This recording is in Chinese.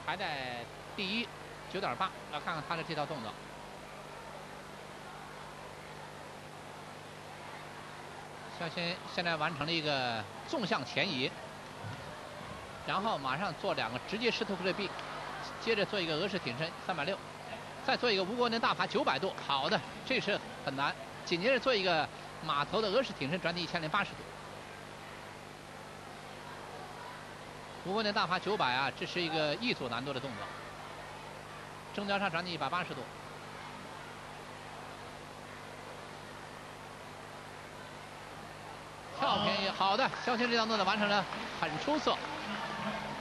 排在第1，9.8。来看看他的这套动作。肖鑫现在完成了一个纵向前移，然后马上做2个直接式头盔臂，接着做一个俄式挺身360，再做一个无国内大爬900度。好的，这是很难。紧接着做一个马头的俄式挺身转体1080度。无国内大爬900啊，这是一个一组难度的动作。正交叉转体180度。跳偏移，好的，肖鑫这项动作完成了很出色。